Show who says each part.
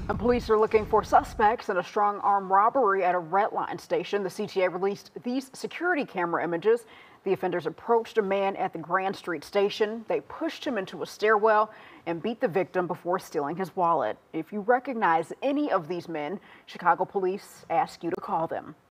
Speaker 1: And police are looking for suspects in a strong arm robbery at a Redline station. The CTA released these security camera images. The offenders approached a man at the Grand Street Station. They pushed him into a stairwell and beat the victim before stealing his wallet. If you recognize any of these men, Chicago police ask you to call them.